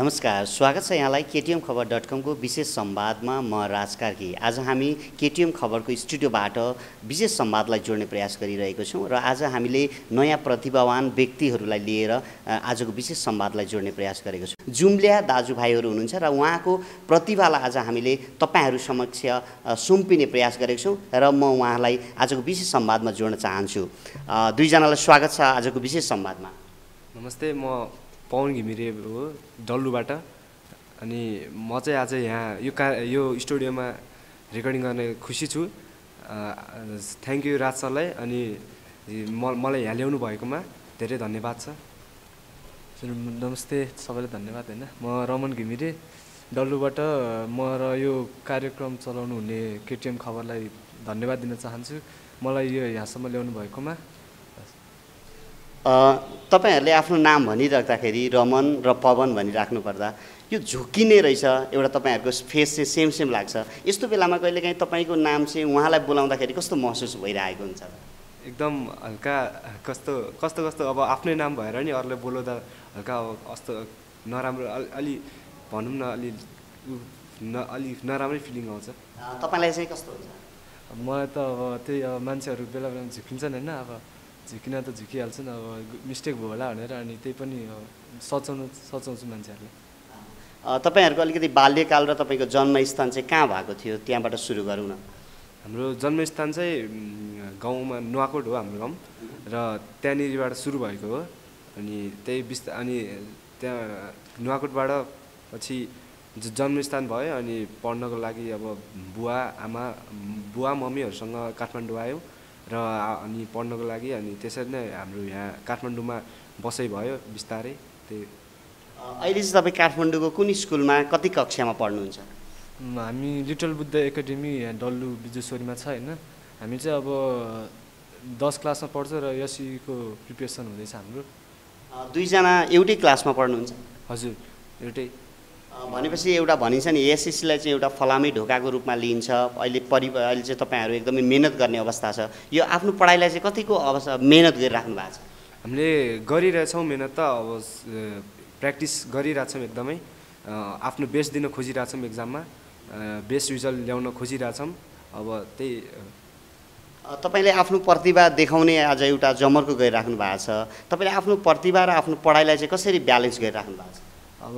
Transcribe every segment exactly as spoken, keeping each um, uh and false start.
नमस्कार, स्वागत छ यहाँलाई केटीएम खबर डट कम को विशेष संवादमा। म राज कार्की। आज हामी केटीएम खबरको स्टुडियोबाट विशेष संवादलाई जोड्ने प्रयास गरिरहेको छौँ र आज हामीले नयाँ प्रतिभावान व्यक्तिहरूलाई लिएर आजको विशेष संवादलाई जोड्ने प्रयास गरेको छौँ। जुम्ल्या दाजुभाइहरू हुनुहुन्छ र उहाँको प्रतिभालाई आज हामीले तपाईहरू समक्ष सुम्पिने प्रयास गरेको छौँ र म उहाँलाई आजको विशेष संवादमा जोड्न चाहन्छु। दुईजनालाई स्वागत छ आजको विशेष संवादमा। नमस्ते, म पवन घिमिरे हो डल्लुबाट। अनि म चाहिँ आज यहाँ यो का यो स्टुडियोमा रेकर्डिङ गर्ने खुसी छु। थ्याङ्क यू राज सरलाई। अनि म मलाई यहाँ ल्याउनु भएकोमा धेरै धन्यवाद छ। नमस्ते सबैलाई धन्यवाद। होइन, म रमन घिमिरे डल्लुबाट। म र यो कार्यक्रम चलाउनु हुने केटिएम खबरलाई धन्यवाद दिन चाहन्छु मलाई यो यहाँसम्म ल्याउनु भएकोमा। तपाईहरूले आफ्नो नाम भनिराख्दाखेरि रमन र पवन भनिराख्नु पर्दा यो झुकिने रहेछ, एउटा तपाईँहरूको फेस चाहिँ सेम सेम लाग्छ। यस्तो बेलामा कहिलेकाहीँ तपाईँको नाम चाहिँ उहाँलाई बोलाउँदाखेरि कस्तो महसुस भइरहेको हुन्छ? एकदम हल्का कस्तो कस्तो कस्तो अब आफ्नै नाम भएर नि अरूले बोलाउँदा हल्का कस्तो नराम्रो अलि भनौँ न अलि न अलि नराम्रै फिलिङ आउँछ। तपाईँलाई चाहिँ कस्तो हुन्छ? मलाई त अब त्यही अब मान्छेहरू बेला बेलामा झुकिन्छन् होइन, अब झुकिन त झुकिहाल्छन्, अब मिस्टेक भयो होला भनेर। अनि त्यही पनि सचाउनु सचाउँछु मान्छेहरूले। तपाईँहरूको अलिकति बाल्यकाल र तपाईँको जन्मस्थान चाहिँ कहाँ भएको थियो, त्यहाँबाट सुरु गरौँ न। हाम्रो जन्मस्थान चाहिँ गाउँमा नुवाकोट हो हाम्रो गाउँ, र त्यहाँनिरबाट सुरु भएको हो। अनि त्यही बिस्ता अनि त्यहाँ नुवाकोटबाट पछि जन्मस्थान भयो। अनि पढ्नको लागि अब बुवा आमा बुवा मम्मीहरूसँग काठमाडौँ आयो र अनि पढ्नको लागि। अनि त्यसरी नै हाम्रो यहाँ काठमाडौँमा बसाइ भयो बिस्तारै। त्यही अहिले चाहिँ तपाईँ काठमाडौँको कुन स्कुलमा कति कक्षामा पढ्नुहुन्छ? हामी लिटल बुद्ध एकाडेमी यहाँ डल्लु बिजुश्वरीमा छ होइन। हामी चाहिँ अब दस क्लासमा पढ्छ र एससीको प्रिपेरेसन हुँदैछ हाम्रो। दुईजना एउटै क्लासमा पढ्नुहुन्छ? हजुर, एउटै। भनेपछि एउटा भनिन्छ नि एसएससीलाई चाहिँ एउटा फलामे ढोकाको रूपमा लिइन्छ। अहिले परि अहिले चाहिँ तपाईँहरू एकदमै मिहिनेत गर्ने अवस्था छ। यो आफ्नो पढाइलाई चाहिँ कतिको अवस्था मिहिनेत गरिराख्नु भएको छ? हामीले गरिरहेछौँ मिहिनेत त। अब प्र्याक्टिस गरिरहेछौँ एकदमै। आफ्नो बेस्ट दिन खोजिरहेछौँ एक्जाममा, बेस्ट रिजल्ट ल्याउन खोजिरहेछौँ। अब त्यही तपाईँले आफ्नो प्रतिभा देखाउने आज एउटा जमर्को गरिराख्नु भएको छ। तपाईँले आफ्नो प्रतिभा र आफ्नो पढाइलाई चाहिँ कसरी ब्यालेन्स गरिराख्नु भएको छ? अब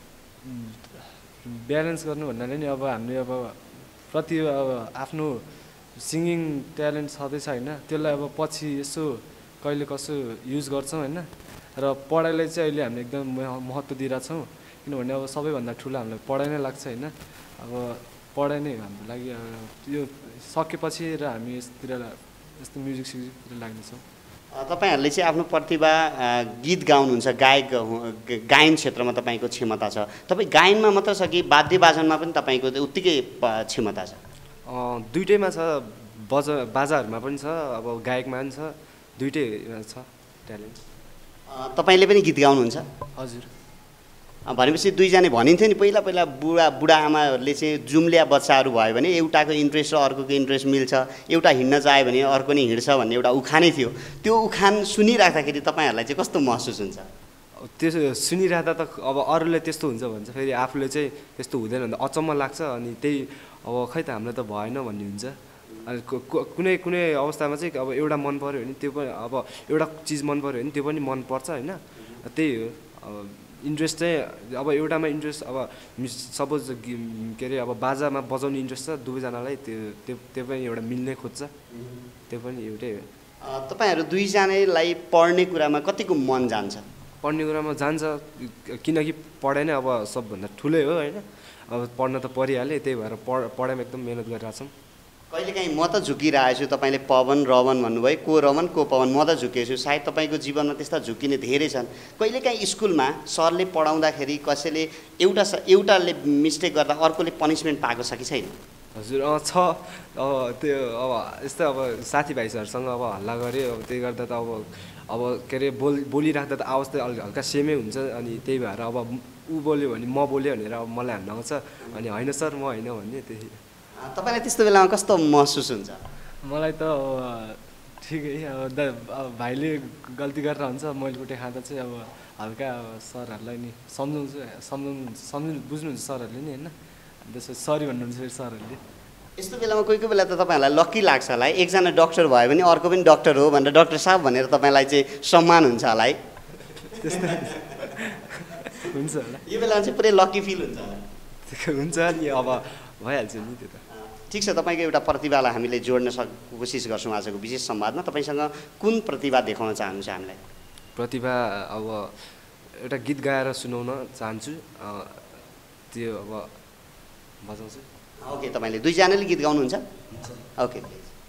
ब्यालेन्स गर्नु भन्नाले नि अब हामीले अब प्रतिभा अब आफ्नो सिङ्गिङ ट्यालेन्ट छँदैछ होइन, त्यसलाई अब पछि यसो कहिले कसो युज गर्छौँ होइन। र पढाइलाई चाहिँ अहिले हामीले एकदम महत्त्व दिइरहेछौँ, किनभने अब सबैभन्दा ठुलो हामीलाई पढाइ नै लाग्छ होइन। अब पढाइ नै हाम्रो लागि यो सकेपछि र हामी यसतिर यस्तो म्युजिक सिक्सतिर लाग्नेछौँ। तपाईँहरूले चाहिँ आफ्नो प्रतिभा गीत गाउनुहुन्छ, गायक गायन क्षेत्रमा तपाईँको क्षमता छ। तपाईँ गायनमा मात्र छ कि वाद्य बाजनमा पनि तपाईँको उत्तिकै क्षमता छ? दुइटैमा छ, बजा बाजाहरूमा पनि छ, अब गायकमा पनि छ, दुइटैमा छ ट्यालेन्ट। तपाईँले पनि गीत गाउनुहुन्छ? हजुर। भनेपछि दुईजना भनिन्थ्यो नि पहिला पहिला बुढा बुढा आमाहरूले चाहिँ जुम्ल्या बच्चाहरू भयो भने एउटाको इन्ट्रेस्ट र अर्कोको इन्ट्रेस्ट मिल्छ, एउटा हिँड्न चाह्यो भने अर्को नि हिँड्छ भन्ने एउटा उखानै थियो। त्यो उखान सुनिराख्दाखेरि तपाईँहरूलाई चाहिँ कस्तो महसुस हुन्छ? त्यो सुनिराख्दा त अब अरूले त्यस्तो हुन्छ भन्छ, फेरि आफूले चाहिँ त्यस्तो हुँदैन भने अचम्म लाग्छ। अनि त्यही अब खै त हामीलाई त भएन भन्ने हुन्छ। अनि कुनै कुनै अवस्थामा चाहिँ अब एउटा मन पऱ्यो भने त्यो पनि अब एउटा चिज मन पऱ्यो भने त्यो पनि मनपर्छ होइन। त्यही हो, अब इन्ट्रेस्ट चाहिँ अब एउटामा इन्ट्रेस्ट अब सपोज के अरे अब बाजामा बजाउने इन्ट्रेस्ट छ दुवैजनालाई, त्यो त्यो त्यो पनि एउटा मिल्ने खोज्छ, त्यो पनि एउटै हो। तपाईँहरू दुईजनालाई पढ्ने कुरामा कतिको मन जान्छ? पढ्ने कुरामा जान्छ, किनकि पढाइ नै अब सबभन्दा ठुलै हो होइन। अब पढ्न त परिहाल्यो, त्यही भएर पढ पढाइमा एकदम मिहिनेत गरिरहेछौँ। कहिलेकाहीँ म त झुकिरहेको छु, तपाईँले पवन रमन भन्नुभयो, को रमन को पवन, म त झुकेको छु। सायद तपाईँको जीवनमा त्यस्ता झुकिने धेरै छन्। कहिलेकाहीँ स्कुलमा सरले पढाउँदाखेरि कसैले एउटा एउटाले मिस्टेक गर्दा अर्कोले पनिसमेन्ट पाएको छ कि छैन? हजुर छ। अब त्यो अब यस्तो अब साथीभाइहरूसँग अब हल्ला गऱ्यो, अब त्यही गर्दा त अब अब के अरे बोल बोलिराख्दा त आवाज त अलिक हल्का सेमै हुन्छ। अनि त्यही भएर अब ऊ बोल्यो भने म बोल्यो भनेर अब मलाई हान्न आउँछ, अनि होइन सर म होइन भन्ने। त्यही तपाईँलाई त्यस्तो बेलामा कस्तो महसुस हुन्छ? मलाई त ठिकै अब दा अब भाइले गल्ती गरेर हुन्छ मैले कुटे खाँदा चाहिँ अब हल्का अब सरहरूलाई नि सम्झाउँछु सम्झाउनु सम्झिनु बुझ्नुहुन्छ सरहरूले नि होइन त्यसपछि सरी भन्नुहुन्छ फेरि सरहरूले यस्तो बेलामा कोही कोही बेला त तपाईँहरूलाई लक्की लाग्छ होला है एकजना डक्टर भयो भने अर्को पनि डक्टर हो भनेर डक्टर साहब भनेर तपाईँलाई चाहिँ सम्मान हुन्छ होला है त्यस्तै हुन्छ होला यो बेलामा चाहिँ पुरै लक्की फिल हुन्छ होला हुन्छ नि अब भइहाल्छ नि त्यो त ठिक छ तपाईँको एउटा प्रतिभालाई हामीले जोड्न सक कोसिस गर्छौँ आजको विशेष संवादमा तपाईँसँग कुन प्रतिभा देखाउन चाहनुहुन्छ हामीलाई प्रतिभा अब एउटा गीत गाएर सुनाउन चाहन्छु त्यो अब बजाउँछु ओके तपाईँले दुईजनाले गीत गाउनुहुन्छ ओके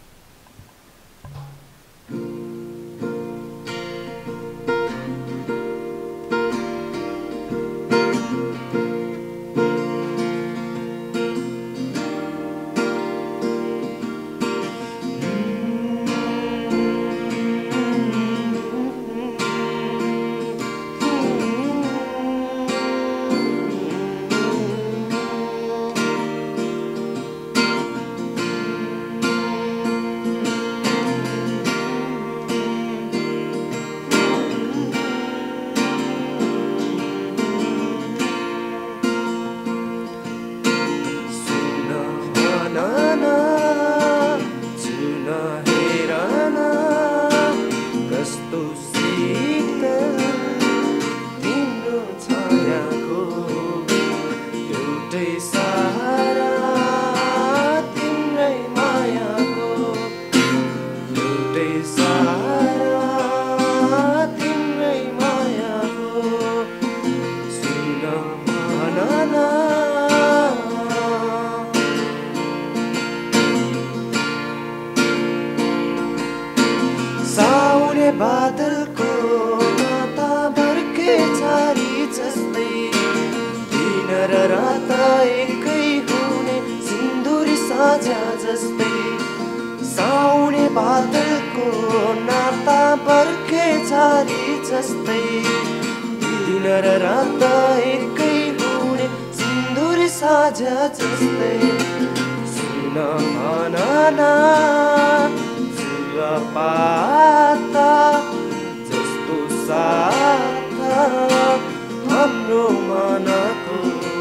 बादलको नाता भर्के छारी जस्तै दिन र रात एकै हुने सिन्दुरी साझा जस्तै साउने बादलको नाता भर्के छारी जस्तै दिन र रात एकै हुने सिन्दुरी साझा जस्तै सुन भनना पाता जस्तो साथ हाम्रो मनको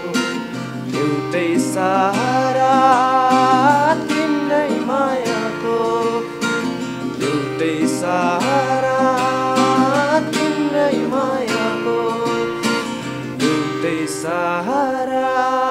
एउटै सहारा तिम्रै मायाको एउटै सहारा तिम्रै मायाको एउटै सहारा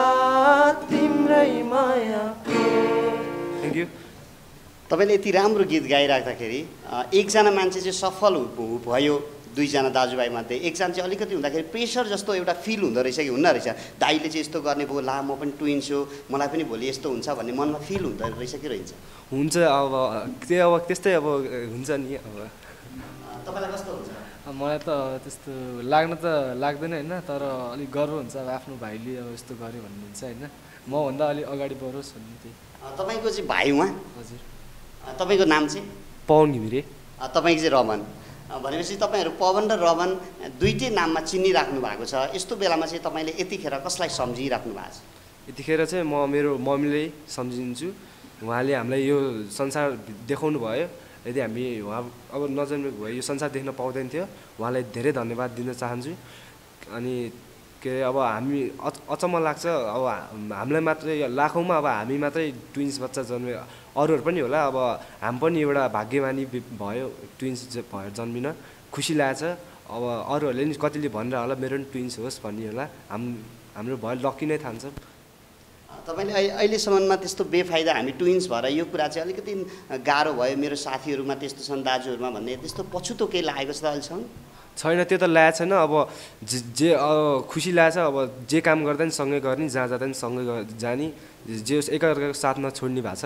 तिम्रै मायाको थ्याङ्क यू तपाईँले यति राम्रो गीत गाइराख्दाखेरि एकजना मान्छे चाहिँ सफल भयो दुईजना दाजुभाइमध्ये एकजना चाहिँ अलिकति हुँदाखेरि प्रेसर जस्तो एउटा फिल हुँदो रहेछ कि हुन्न रहेछ दाइले चाहिँ यस्तो गर्ने भयो ला म पनि ट्विन्स हो मलाई पनि भोलि यस्तो हुन्छ भन्ने मनमा फिल हुँदो रहेछ कि रहन्छ हुन्छ अब त्यो अब त्यस्तै अब हुन्छ नि अब तपाईँलाई कस्तो हुन्छ मलाई त त्यस्तो लाग्न त लाग्दैन होइन तर अलिक गर्व हुन्छ अब आफ्नो भाइले अब यस्तो गर्यो भन्ने हुन्छ होइन मभन्दा अलिक अगाडि बढोस् भन्ने त्यही तपाईँको चाहिँ भाइ उहाँ हजुर तपाईँको नाम चाहिँ पवन घिमिरे तपाईँको चाहिँ रमन भनेपछि तपाईँहरू पवन र रमन दुइटै नाममा चिनिराख्नु भएको छ यस्तो बेलामा चाहिँ तपाईँले यतिखेर कसलाई सम्झिराख्नु भएको छ यतिखेर चाहिँ म मेरो मम्मीले सम्झिन्छु उहाँले हामीलाई यो संसार देखाउनु भयो यदि हामी उहाँ अब नजन्मेको भए यो संसार देख्न पाउँदैन थियो उहाँलाई धेरै धन्यवाद दिन चाहन्छु अनि के अरे अब हामी अचम्म लाग्छ अब हामीलाई मात्रै लाखौँमा अब हामी मात्रै ट्विन्स बच्चा जन्मे अरूहरू पनि होला अब हामी पनि एउटा भाग्यमानी भयो ट्विन्स भएर जन्मिन खुसी लागेछ अब अरूहरूले नि कतिले भनेर होला मेरो पनि ट्विन्स होस् भन्ने होला हाम हाम्रो भयो लक्की नै ठान्छ तपाईँले अहिले अहिलेसम्ममा त्यस्तो बेफाइदा हामी ट्विन्स भएर यो कुरा चाहिँ अलिकति गाह्रो भयो मेरो साथीहरूमा त्यस्तो छन् दाजुहरूमा भन्ने त्यस्तो पछुतो केही लागेको छ त अहिलेसम्म छैन त्यो त ल्याएको छैन अब जे जे खुसी लागेछ अब जे काम गर्दा नि सँगै गर्ने जहाँ जाँदा नि सँगै जाने जे एकअर्काको साथ नछोड्ने भएको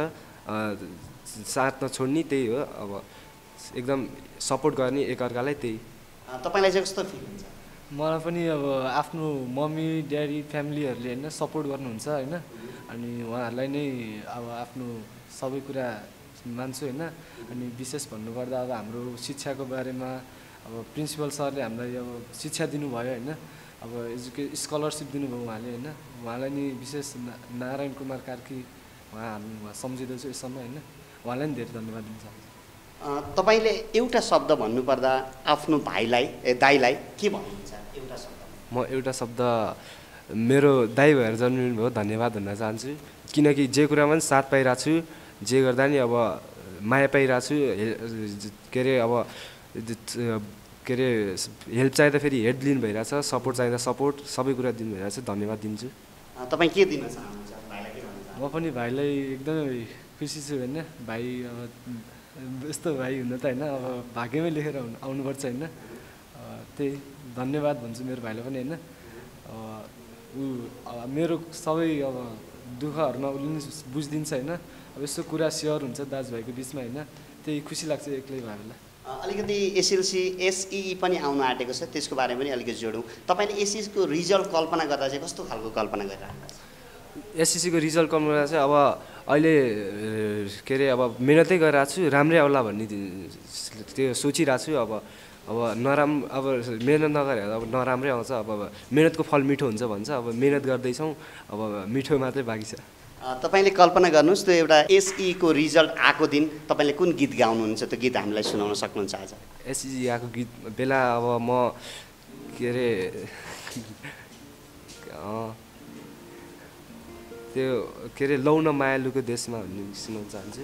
छ साथ नछोड्ने त्यही हो अब एकदम सपोर्ट गर्ने एकअर्कालाई त्यही तपाईँलाई चाहिँ कस्तो फिल हुन्छ मलाई पनि अब आफ्नो मम्मी ड्याडी फ्यामिलीहरूले होइन सपोर्ट गर्नुहुन्छ होइन अनि उहाँहरूलाई नै अब आफ्नो सबै कुरा मान्छु होइन अनि विशेष भन्नुपर्दा अब हाम्रो शिक्षाको बारेमा अब प्रिन्सिपल सरले हामीलाई अब शिक्षा दिनुभयो होइन अब एजुके स्कलरसिप दिनुभयो उहाँले होइन उहाँलाई नि विशेष नारायण कुमार कार्की उहाँ हामी उहाँ सम्झिँदैछु यस समय होइन उहाँलाई नि धेरै धन्यवाद दिन चाहन्छु तपाईँले एउटा शब्द भन्नुपर्दा आफ्नो भाइलाई ए दाइलाई के भन्नुहुन्छ एउटा शब्द? म एउटा शब्द मेरो दाइ भएर जन्मिनु भयो धन्यवाद भन्न चाहन्छु, किनकि जे कुरामा पनि साथ पाइरहेको छु, जे गर्दा नि अब माया पाइरहेको छु, के अरे अब के अरे हेल्प चाहिँदा फेरि हेल्प दिनु भइरहेछ, सपोर्ट चाहिँदा सपोर्ट, सबै कुरा दिनु भइरहेछ। धन्यवाद दिन्छु। तपाईँ के दिन चाहनुहुन्छ भाइलाई? के भन्न चाहनुहुन्छ? म पनि भाइलाई एकदमै खुसी छु होइन, भाइ अब यस्तो भाइ हुन त होइन अब भाग्यमै लेखेर आउनु आउनुपर्छ होइन, त्यही धन्यवाद भन्छु मेरो भाइलाई पनि होइन। ऊ मेरो सबै अब दुःखहरूमा उसले नि बुझिदिन्छ होइन, अब यस्तो कुरा सेयर हुन्छ दाजुभाइको बिचमा होइन, त्यही खुसी लाग्छ एक्लै भाइलाई। अलिकति एसएलसी एसई पनि आउनु आँटेको छ, त्यसको बारेमा पनि अलिकति जोडौँ। तपाईँले एसएससीको रिजल्ट कल्पना गर्दा चाहिँ कस्तो खालको कल्पना गरिरहनु भएको छ? एसएससीको रिजल्ट कल्पना चाहिँ अब अहिले के अरे अब मिहिनेतै गरिरहेको छु, राम्रै आउला भन्ने त्यो सोचिरहेको छु। अब अब नराम अब मिहिनेत नगरेर अब नराम्रै आउँछ, अब मिहिनेतको फल मिठो हुन्छ भन्छ, अब मिहिनेत गर्दैछौँ, अब मिठो मात्रै बाँकी छ। तपाईँले कल्पना गर्नुहोस् त्यो एउटा एसईको रिजल्ट आएको दिन तपाईँले कुन गीत गाउनुहुन्छ, त्यो गीत हामीलाई सुनाउन सक्नुहुन्छ आज? एसई आएको गीत बेला अब म के अरे त्यो के अरे लौ न मायालुको देशमा भन्ने सुनाउन चाहन्छु।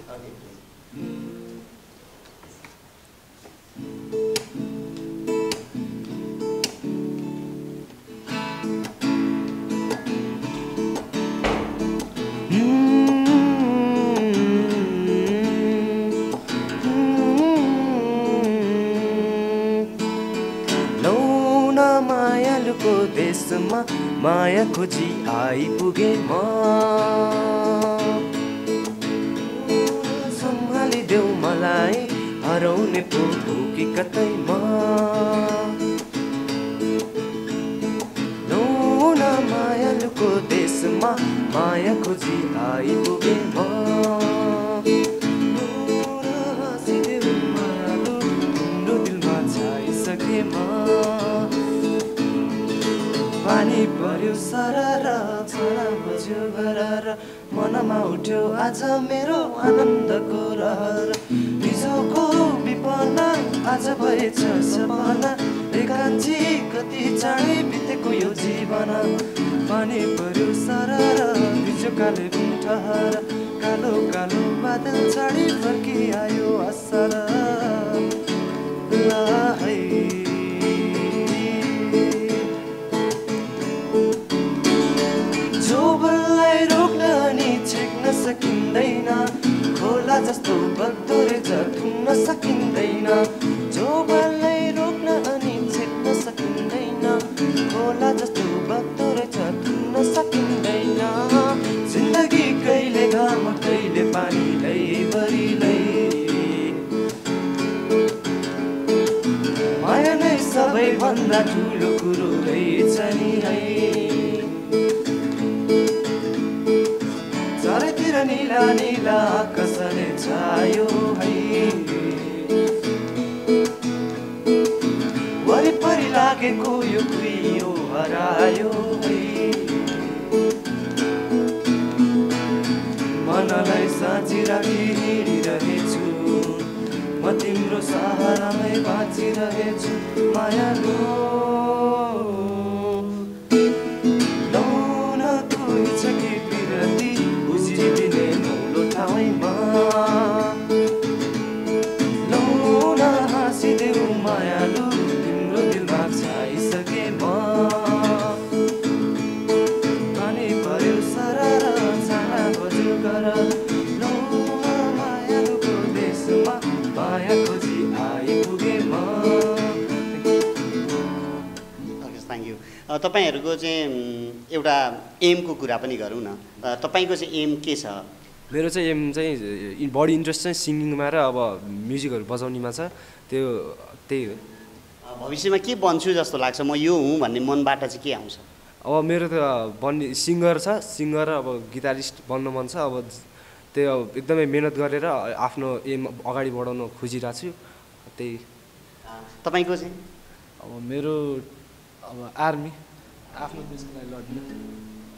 देशमा माया खोजी आइपुगे म, सम्हालिदेऊ मलाई हराउने पो हो कि कतै म, लौन मायालुको देशमा माया खोजी आइपुगे म, हाँसिदेऊ मायालु तिम्रो दिलमा छाइसके म, पानी पर्यो सरर छरा बज्यो घरर, मनमा उठ्यो आज मेरो आनन्दको रहर, हिजोको विपना आज भएछ सपना, एकान्छी कति चाँडै बितेको यो जीवन, पानी पर्यो सरर भिज्यो काले ठहर, कालो कालो बादल चाँडै फर्किआयो असर, ला है जोबनलाई रोक्न नि छेक्न सकिँदैन, खोला जस्तो बग्दो रहेछ थुन्न सकिँदैन, जोबनलाई रोक्न अनि छेक्न सकिँदैन, खोला जस्तो बग्दो रहेछ थुन्न सकिँदैन, जिन्दगी कहिले घाम कहिले पानीलै बरिलै, माया नै सबैभन्दा ठुलो कुरो रहेछ नि है, चारैतिर नीला नीला आकाशले छायो है, वरिपरि लागेको यो कुइरो हरायो है, मनलाई साँची राखी हिँडिरहेछु म, तिम्रो सहारामै बाँचिरहेछु मायालु, लौन कोही छ कि बिरती बुझिदिने नौलो ठाउँमा, लौन हाँसिदेऊ मायालु तिम्रो दिलमा छाइसके म, पानी पर्यो सरर छाना बज्यो घर, लौन मायालुको देशमा माया खोजी आइपुगे म। Thank you. तपाईँहरूको चाहिँ एउटा एमको कुरा पनि गरौँ न, तपाईँको चाहिँ एम के छ? मेरो चाहिँ एम चाहिँ बडी इन्ट्रेस्ट चाहिँ सिङ्गिङमा र अब म्युजिकहरू बजाउनेमा छ, त्यो त्यही हो। भविष्यमा के बन्छु जस्तो लाग्छ, म यो हुँ भन्ने मनबाट चाहिँ के आउँछ? अब मेरो त बन्ने सिङ्गर छ, सिङ्गर अब गिटारिस्ट बन्न मन छ, अब त्यो एकदमै मिहिनेत गरेर आफ्नो एम अगाडि बढाउन खोजिरहेको छु, त्यही। तपाईँको चाहिँ? अब मेरो अब आर्मी, आफ्नो देशको लागि लड्नु।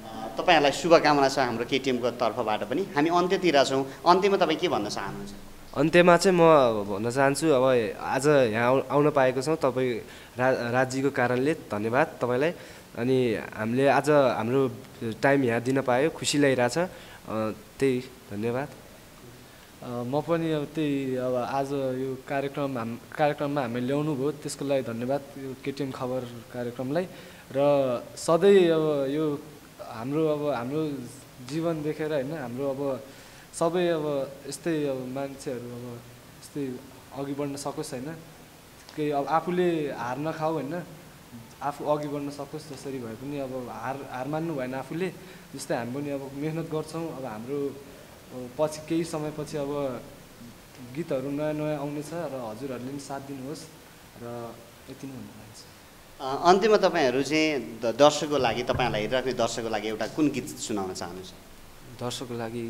तपाईँहरूलाई शुभकामना छ हाम्रो केटिएमको तर्फबाट पनि। हामी अन्त्यतिर छौँ, अन्त्यमा तपाईँ के भन्न चाहनुहुन्छ? अन्त्यमा चाहिँ म भन्न चाहन्छु अब आज यहाँ आउ- आउन पाएको छौँ तपाईँ रा राजीको कारणले धन्यवाद तपाईँलाई। अनि हामीले आज हाम्रो टाइम यहाँ दिन पायो, खुसी लागिरहेछ, त्यही धन्यवाद। म पनि अब त्यही अब आज यो कार्यक्रम हाम कार्यक्रममा हामी ल्याउनु भयो त्यसको लागि धन्यवाद यो केटिएम खबर कार्यक्रमलाई। र सधैँ अब यो हाम्रो अब हाम्रो जीवन देखेर होइन हाम्रो अब सबै अब यस्तै अब मान्छेहरू अब यस्तै अघि बढ्न सकोस् होइन, केही अब आफूले हार नखाऊ होइन, आफू अघि बढ्न सकोस् जसरी भए पनि अब हार हार मान्नु भएन आफूले। जस्तै हामी पनि अब मेहनत गर्छौँ, अब हाम्रो पछि केही समयपछि अब गीतहरू नयाँ नयाँ आउनेछ र हजुरहरूले पनि साथ दिनुहोस् र यति नै भन्नु चाहन्छु। अन्त्यमा तपाईँहरू चाहिँ द- दर्शकको लागि तपाईँहरूलाई हेरिराख्ने दर्शकको लागि एउटा कुन गीत सुनाउन चाहनुहुन्छ? दर्शकको लागि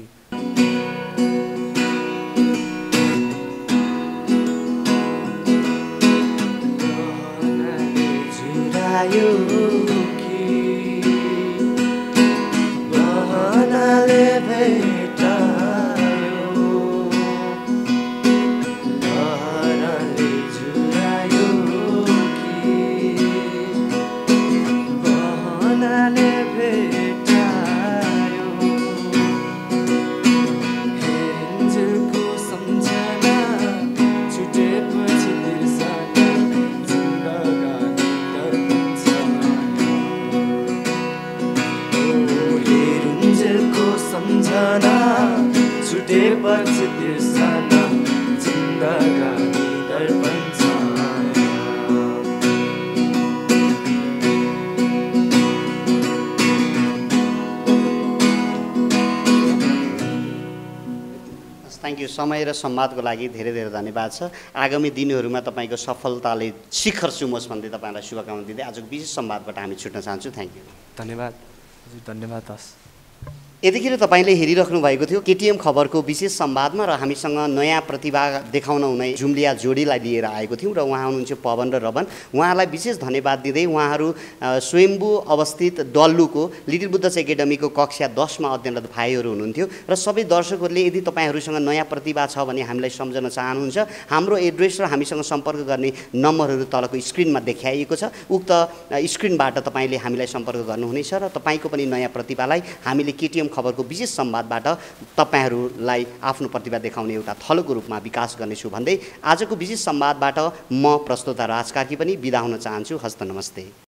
जुरायो कि बहनाले भेटायो, लहरले जुरायो कि बहनाले भेटायो, हेन्जेलको सम्झना छुटेपछि बिर्सना जिन्दगानी दर्पण छायो। ओ हेरुन्जेलको सम्झना छुटेपछि बिर्सना जिन्दगानी दर्पण छायो। Thank you. समय र संवादको लागि धेरै धेरै धन्यवाद छ। आगामी दिनहरूमा तपाईँको सफलताले शिखर चुमोस् भन्दै तपाईँलाई शुभकामना दिँदै आजको विशेष संवादबाट हामी छुट्न चाहन्छौँ। Thank you. धन्यवाद। हजुर धन्यवाद हस्। यतिखेर तपाईँले हेरिराख्नु भएको थियो केटिएम खबरको विशेष संवादमा, र हामीसँग नयाँ प्रतिभा देखाउन हुने जुम्लिया जोडीलाई लिएर आएको थियौँ र उहाँ हुनुहुन्छ पवन र रवन। उहाँलाई विशेष धन्यवाद दिँदै उहाँहरू अ, स्वयम्भू अवस्थित डल्लुको लिटिल बुद्धस एकाडेमीको कक्षा दसमा अध्ययनरत भाइहरू हुनुहुन्थ्यो। र सबै दर्शकहरूले यदि तपाईँहरूसँग नयाँ प्रतिभा छ भने हामीलाई सम्झन चाहनुहुन्छ, हाम्रो एड्रेस र हामीसँग सम्पर्क गर्ने नम्बरहरू तलको स्क्रिनमा देखाइएको छ। उक्त अ, स्क्रिनबाट तपाईँले हामीलाई सम्पर्क गर्नुहुनेछ र तपाईँको पनि नयाँ प्रतिभालाई हामीले केटिएम खबरको विशेष संवादबाट तपाईँहरूलाई आफ्नो प्रतिभा देखाउने एउटा थलोको रूपमा विकास गर्नेछु भन्दै आजको विशेष संवादबाट म प्रस्तोता राज कार्की पनि बिदा हुन चाहन्छु। हस्त नमस्ते।